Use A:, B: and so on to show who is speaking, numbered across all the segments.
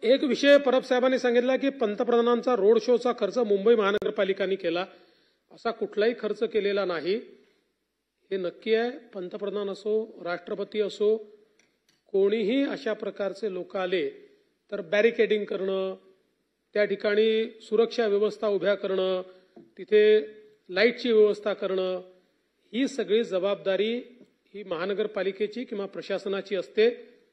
A: एक विषय परब साहेबांनी सांगितला की पंतप्रधानांचा रोड शोचा खर्च मुंबई महानगरपालिकांनी केला. असा कुठलाही खर्च केलेला नाही. हे नक्की आहे. पंतप्रधान असो, राष्ट्रपती असो, कोणीही अशा प्रकारचे लोक आले तर बॅरिकेडिंग करणं, त्या ठिकाणी सुरक्षा व्यवस्था उभ्या करणं, तिथे लाईटची व्यवस्था करणं, ही सगळी जबाबदारी ही महानगरपालिकेची किंवा प्रशासनाची असते.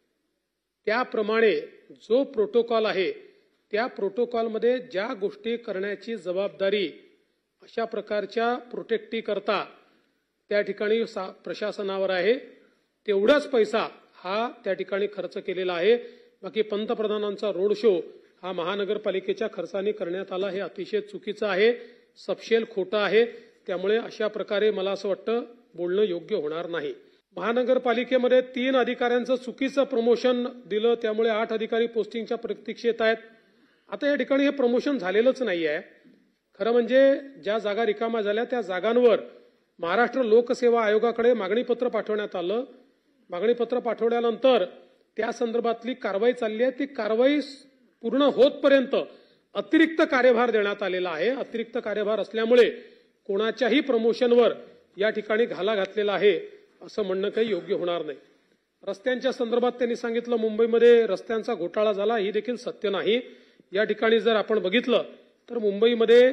A: त्याप्रमाणे जो प्रोटोकॉल आहे त्या प्रोटोकॉलमध्ये ज्या गोष्टी करण्याची जबाबदारी अशा प्रकारच्या प्रोटेक्टी करता त्या ठिकाणी प्रशासनावर आहे, तेवढाच पैसा हा त्या ठिकाणी खर्च केलेला आहे. बाकी पंतप्रधानांचा रोड शो हा महानगरपालिकेच्या खर्चाने करण्यात आला हे अतिशय चुकीचं आहे, सपशेल खोटं आहे. त्यामुळे अशा प्रकारे मला असं वाटतं बोलणं योग्य होणार नाही. महानगरपालिकेमध्ये 3 अधिकाऱ्यांचं चुकीचं प्रमोशन दिलं, त्यामुळे 8 अधिकारी पोस्टिंगच्या प्रतीक्षेत आहेत. आता या ठिकाणी हे प्रमोशन झालेलंच नाही आहे. खरं म्हणजे ज्या जागा रिकाम्या झाल्या त्या जागांवर महाराष्ट्र लोकसेवा आयोगाकडे मागणीपत्र पाठवण्यात आलं. मागणीपत्र पाठवल्यानंतर त्या संदर्भातली कारवाई चालली आहे. ती कारवाई पूर्ण होतपर्यंत अतिरिक्त कार्यभार देण्यात आलेला आहे. अतिरिक्त कार्यभार असल्यामुळे कोणाच्याही प्रमोशनवर या ठिकाणी घाला घातलेला आहे असं म्हणणं काही योग्य होणार नाही. रस्त्यांच्या संदर्भात त्यांनी सांगितलं मुंबईमध्ये रस्त्यांचा घोटाळा झाला, ही देखील सत्य नाही. या ठिकाणी जर आपण बघितलं तर मुंबईमध्ये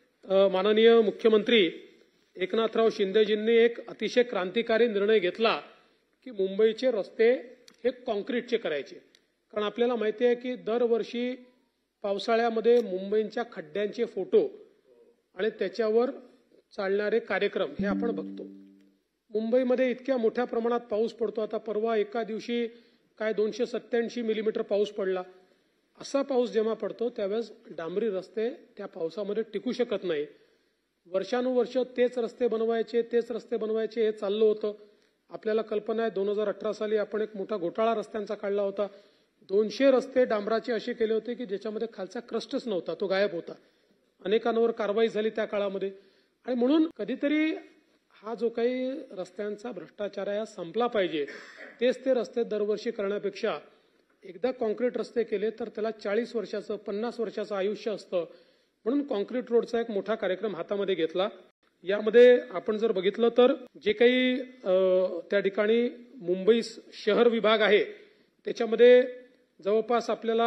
A: माननीय मुख्यमंत्री एकनाथराव शिंदेजींनी एक अतिशय क्रांतिकारी निर्णय घेतला की मुंबईचे रस्ते हे कॉन्क्रीटचे करायचे. कारण आपल्याला माहिती आहे की दरवर्षी पावसाळ्यामध्ये मुंबईच्या खड्ड्यांचे फोटो आणि त्याच्यावर चालणारे कार्यक्रम हे आपण बघतो. मुंबईमध्ये इतक्या मोठ्या प्रमाणात पाऊस पडतो. आता परवा एका दिवशी काय 287 मिलीमीटर पाऊस पडला. असा पाऊस जेव्हा पडतो त्यावेळेस डांबरी रस्ते त्या पावसामध्ये टिकू शकत नाही. वर्षानुवर्ष तेच रस्ते बनवायचे हे चाललं होतं. आपल्याला कल्पना आहे 2018 साली आपण एक मोठा घोटाळा रस्त्यांचा काढला होता. 200 रस्ते डांबराचे असे केले होते की ज्याच्यामध्ये खालचा क्रस्टच नव्हता, तो गायब होता. अनेकांवर कारवाई झाली त्या काळामध्ये. आणि म्हणून कधीतरी हा जो काही रस्त्यांचा भ्रष्टाचार आहे संपला पाहिजे. तेच ते रस्ते दरवर्षी करण्यापेक्षा एकदा कॉन्क्रीट रस्ते केले तर त्याला 40 वर्षाचं 50 वर्षाचं आयुष्य असतं. म्हणून कॉन्क्रीट रोडचा एक मोठा कार्यक्रम हातामध्ये घेतला. यामध्ये आपण जर बघितलं तर जे काही त्या ठिकाणी मुंबई शहर विभाग आहे त्याच्यामध्ये जवळपास आपल्याला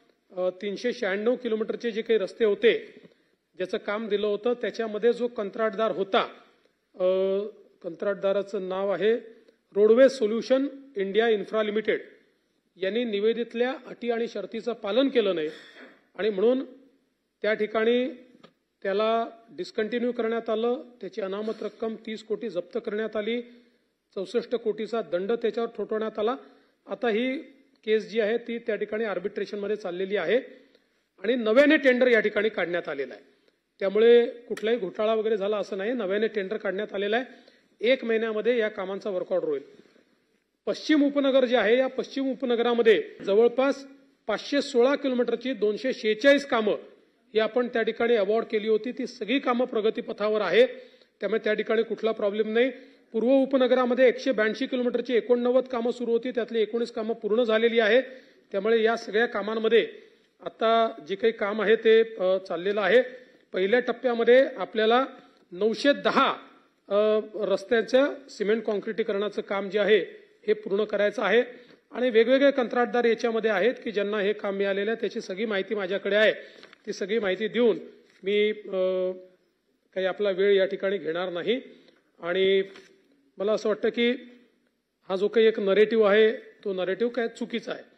A: 396 किलोमीटरचे जे काही रस्ते होते ज्याचं काम दिलं होतं त्याच्यामध्ये जो कंत्राटदार होता, कंत्राटदाराचं नाव आहे roadway solution India infra limited, यांनी निवेदितल्या अटी आणि शर्तीचं पालन केलं नाही आणि म्हणून त्या ठिकाणी त्याला डिस्कंटिन्यू करण्यात आलं. त्याची अनामत रक्कम 30 कोटी जप्त करण्यात आली. 64 कोटीचा दंड त्याच्यावर ठोठवण्यात आला. आता ही केस जी आहे ती त्या ठिकाणी आर्बिट्रेशनमध्ये चाललेली आहे आणि नव्याने टेंडर या ठिकाणी काढण्यात आलेलं आहे. त्यामुळे कुठलाही घोटाळा वगैरे झाला असं नाही. नव्याने टेंडर काढण्यात आलेलं आहे. 1 महिन्यामध्ये या कामांचा वर्कआउट होईल. पश्चिम उपनगर जे आहे या पश्चिम उपनगरामध्ये जवळपास 516 किलोमीटरची 246 कामं ही आपण त्या ठिकाणी अवॉर्ड केली होती. ती सगळी कामं प्रगतीपथावर आहे. त्यामुळे त्या ठिकाणी कुठला प्रॉब्लेम नाही. पूर्व उपनगरामध्ये 182 किलोमीटरची 89 कामं सुरू होती, त्यातली 19 कामं पूर्ण झालेली आहे. त्यामुळे या सगळ्या कामांमध्ये आता जे काही काम आहे ते चाललेलं आहे. पहिल्या टप्प्यामध्ये आपल्याला 910 रस्त्याचं सिमेंट कॉन्क्रिटीकरणाचं काम जे आहे हे पूर्ण करायचं आहे आणि वेगवेगळे कंत्राटदार याच्यामध्ये आहेत की ज्यांना हे काम मिळालेलं आहे. त्याची सगळी माहिती माझ्याकडे आहे. ती सगळी माहिती देऊन मी काही आपला वेळ या ठिकाणी घेणार नाही. आणि मला असं वाटतं की हा जो काही एक नरेटिव्ह आहे तो नरेटिव्ह काय चुकीचा आहे.